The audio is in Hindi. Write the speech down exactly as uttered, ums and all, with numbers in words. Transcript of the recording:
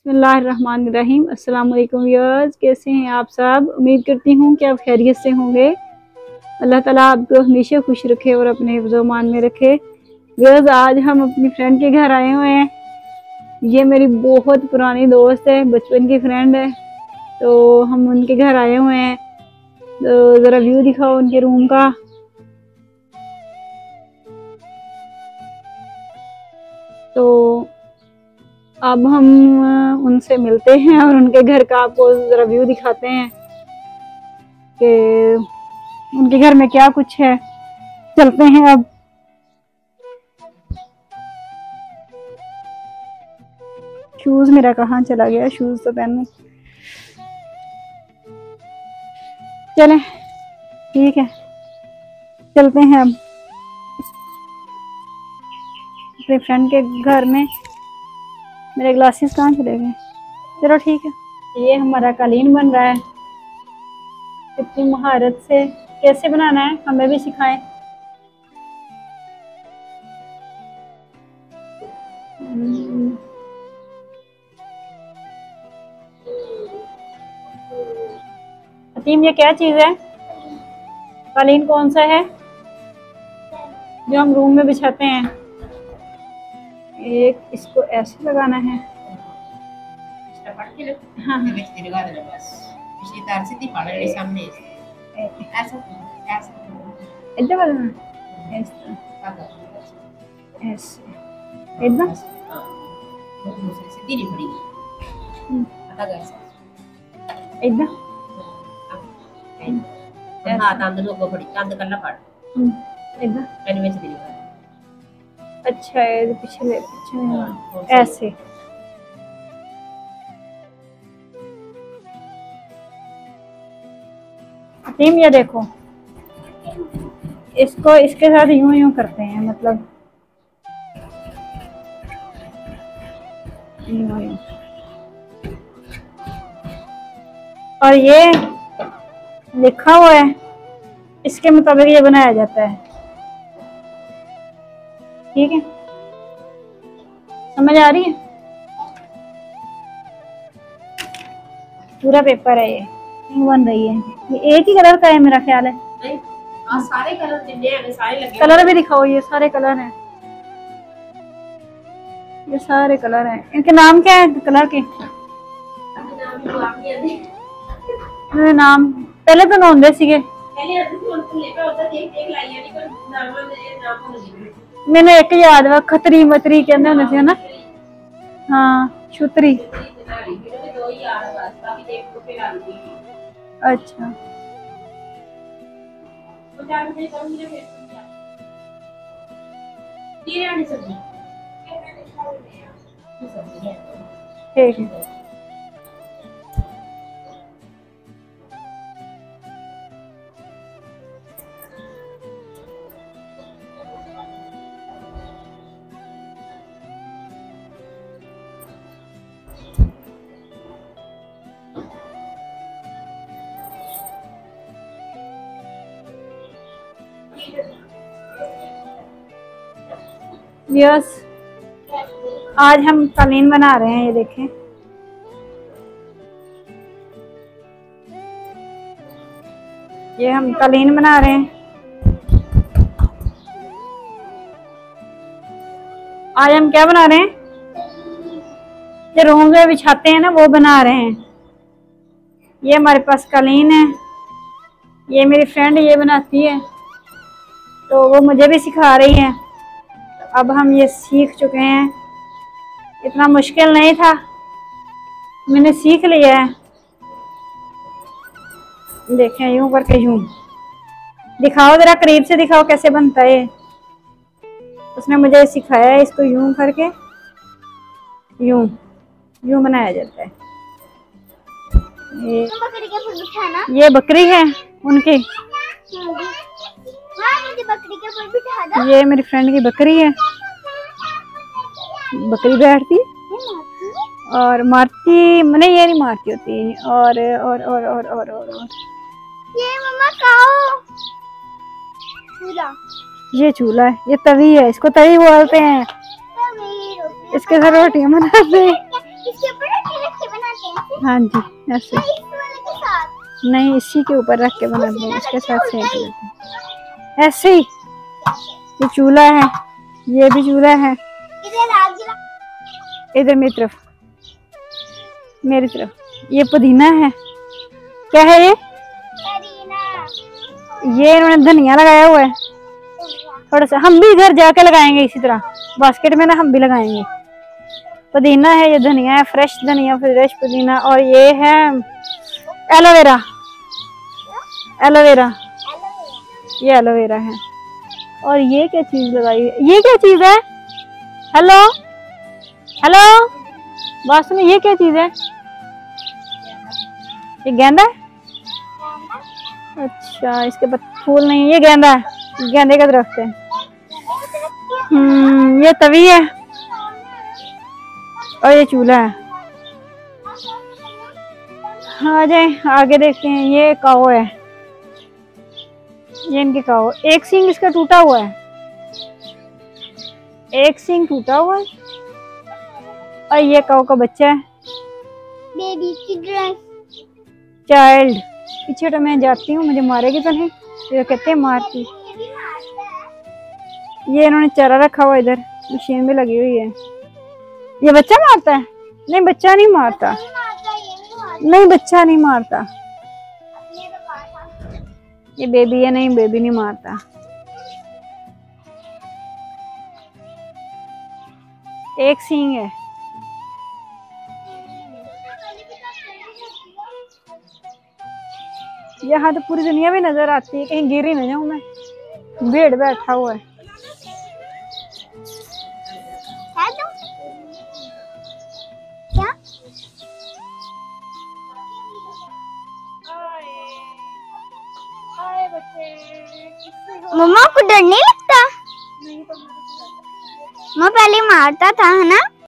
बिस्मिल्लाहिर्रहमानिर्रहीम। अस्सलाम वालेकुम व्यूअर्स, कैसे हैं आप सब। उम्मीद करती हूँ कि आप खैरियत से होंगे। अल्लाह ताला आपको हमेशा खुश रखे और अपने हिफ्ज़-ओ-मान में रखे। व्यूअर्स, आज हम अपनी फ्रेंड के घर आए हुए हैं। ये मेरी बहुत पुरानी दोस्त है, बचपन की फ्रेंड है, तो हम उनके घर आए हुए हैं। तो ज़रा व्यू दिखाओ उनके रूम का। तो अब हम उनसे मिलते हैं और उनके घर का आपको ज़रा व्यू दिखाते हैं कि उनके घर में क्या कुछ है। चलते हैं अब। शूज मेरा कहाँ चला गया, शूज तो पहनूं। चलें, ठीक है, चलते हैं अब अपने फ्रेंड के घर में। मेरे ग्लासेस कहाँ चले गए। चलो ठीक है। ये हमारा कालीन बन रहा है, इतनी महारत से। कैसे बनाना है हमें भी सिखाएं। अतीम, ये क्या चीज है। कालीन कौन सा है जो हम रूम में बिछाते हैं। एक इसको ऐसे लगाना है। हाँ हाँ। इधर वाला ऐसे ऐसे इधर इधर अच्छा है। पिछले पिछले ऐसे। टीम, ये देखो, इसको इसके साथ यूं यूं करते हैं, मतलब यूं यूं। और ये लिखा हुआ है, इसके मुताबिक ये बनाया जाता है। ठीक है, समझ आ रही है। पूरा पेपर है, ये बन रही है। ये एक ही कलर का है मेरा ख्याल है। नहीं, आ, सारे कलर हैं, सारे लगे। कलर भी दिखाओ, ये सारे कलर हैं, ये सारे कलर हैं। इनके नाम क्या है कलर के। नाम पहले तो नौंदे सीगे। मैंने एक याद वा, खतरी मतरी कहते होंदे सी ना। हाँ, छुतरी। अच्छा, ठीक है। यस, आज हम कालीन बना रहे हैं। ये देखें, ये हम कालीन बना रहे हैं। आज हम क्या बना रहे हैं, ये रूम में बिछाते हैं ना, वो बना रहे हैं। ये हमारे पास कालीन है, ये मेरी फ्रेंड ये बनाती है, तो वो मुझे भी सिखा रही है। अब हम ये सीख चुके हैं, इतना मुश्किल नहीं था, मैंने सीख लिया है। देखें, यूं करके यूं दिखाओ, जरा करीब से दिखाओ कैसे बनता है। उसने मुझे सिखाया है, इसको यूं करके यूं यूं बनाया जाता है। ये, ये बकरी है उनकी। ये मेरी फ्रेंड की बकरी है। बकरी बैठती और मारती, मैंने ये नहीं मारती होती। और और और और और और, और। ये मम्मा काओ चूल्हा, ये चूल्हा है, ये तवी है, इसको तवी बोलते हैं। इसके साथ रोटियां बनाते हैं। हाँ जी, ऐसे नहीं, इसी के ऊपर रख के बनाते हैं, इसके साथ सेक लेते हैं ऐसे ही। ये चूल्हा है, ये भी चूल्हा है। इधर मेरी तरफ, मेरी तरफ ये पुदीना है। क्या है ये? ये इन्होंने धनिया लगाया हुआ है थोड़ा सा। हम भी इधर जाके लगाएंगे इसी तरह बास्केट में ना, हम भी लगाएंगे। पुदीना है, ये धनिया है, फ्रेश धनिया, फ्रेश पुदीना। और ये है एलोवेरा, एलोवेरा, ये एलोवेरा है। और ये क्या चीज लगाई है? ये क्या चीज है? हेलो हेलो, बात सुनो, ये क्या चीज है? ये गेंदा है? अच्छा, इसके पास फूल नहीं, ये गेंदा है, गेंदे का दरख्त है। हम्म, ये तवी है और ये चूल्हा है। हाँ, आ जाए आगे देखते हैं। ये काऊ है, ये इनके काऊ। एक सींग इसका टूटा हुआ है, एक सींग टूटा हुआ है। और ये काऊ का बच्चा है, बेबी चिल्ड्रन, चाइल्ड। पीछे तो मैं जाती हूँ, मुझे मारेगी तो नहीं, ये कहते हैं मारती। ये इन्होंने चारा रखा हुआ, इधर मशीन भी लगी हुई है। ये बच्चा मारता है? नहीं, बच्चा नहीं मारता, नहीं बच्चा नहीं मारता। ये बेबी है, नहीं बेबी नहीं मारता। एक सींग है। यहाँ तो पूरी दुनिया भी नजर आती है, कहीं गिर ही ना जाऊं मैं। भेड़ बैठा हुआ है। क्या? मम्मा को डर नहीं लगता? मैं पहले मारता था, है ना?